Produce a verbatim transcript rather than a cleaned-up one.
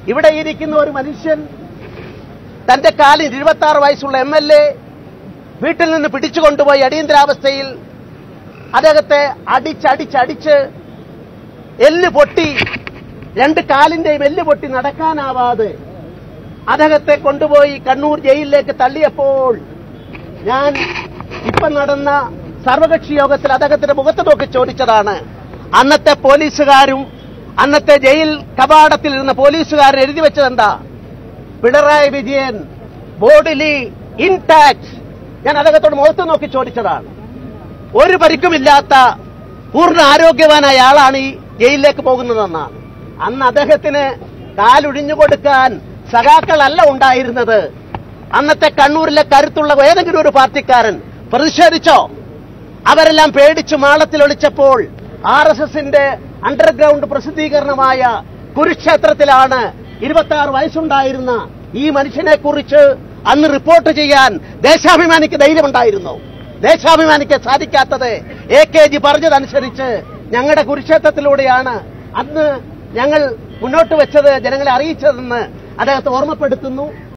ഇവിടെ ഇരിക്കുന്ന ഒരു മനുഷ്യൻ തന്റെ കാലിൽ ഇരുപത്തി ആറ് വയസ്സുള്ള എം എൽ എ വീട്ടിൽ നിന്ന് പിടിച്ചുകൊണ്ടുപോയി അടിയന്തരാവസ്ഥയിൽ അദ്ദേഹത്തെ അടിച്ചടിച്ചടിച്ച് എല്ല് പൊട്ടി രണ്ട് കാലിന്റെയും എല്ല് പൊട്ടി നടക്കാനാവാതെ അദ്ദേഹത്തെ കൊണ്ടുപോയി കണ്ണൂർ ജയിലിലേക്ക് തള്ളിയപ്പോൾ ഞാൻ ഇപ്പം നടന്ന സർവകക്ഷി യോഗത്തിൽ അദ്ദേഹത്തിന്റെ മുഖത്ത് നോക്കി ചോദിച്ചതാണ്, അന്നത്തെ പോലീസുകാരും അന്നത്തെ ജയിൽ കവാടത്തിൽ ഇരുന്ന പോലീസുകാരൻ എഴുതി വെച്ചതെന്താ? Pinarayi Vijayan bodily intact. ഞാൻ അദ്ദേഹത്തോട് മുഖത്ത് നോക്കി ചോദിച്ചതാണ്. ഒരു പരിക്കുമില്ലാത്ത പൂർണ്ണ ആരോഗ്യവാനായ ആളാണ് ഈ ജയിലിലേക്ക് പോകുന്നതെന്നാണ്. അന്ന് അദ്ദേഹത്തിന് കാലൊഴിഞ്ഞു കൊടുക്കാൻ സഖാക്കളല്ല ഉണ്ടായിരുന്നത്. അന്നത്തെ കണ്ണൂരിലെ കരുത്തുള്ള ഏതെങ്കിലും ഒരു പാർട്ടിക്കാരൻ പ്രതിഷേധിച്ചോ? അവരെല്ലാം പേടിച്ചു മാളത്തിൽ ഒളിച്ചപ്പോൾ ആർ എസ് എസിന്റെ അണ്ടർഗ്രൗണ്ട് പ്രസിദ്ധീകരണമായ കുരുക്ഷേത്രത്തിലാണ് ഇരുപത്തി ആറ് വയസ്സുണ്ടായിരുന്ന ഈ മനുഷ്യനെ കുറിച്ച് അന്ന് റിപ്പോർട്ട് ചെയ്യാൻ ദേശാഭിമാനിക്ക് ധൈര്യമുണ്ടായിരുന്നു. ദേശാഭിമാനിക്ക് സാധിക്കാത്തത് എ കെ ജി പറഞ്ഞതനുസരിച്ച് ഞങ്ങളുടെ കുരുക്ഷേത്രത്തിലൂടെയാണ് അന്ന് ഞങ്ങൾ മുന്നോട്ട് വെച്ചത്, ജനങ്ങളെ അറിയിച്ചതെന്ന് അദ്ദേഹത്തെ ഓർമ്മപ്പെടുത്തുന്നു.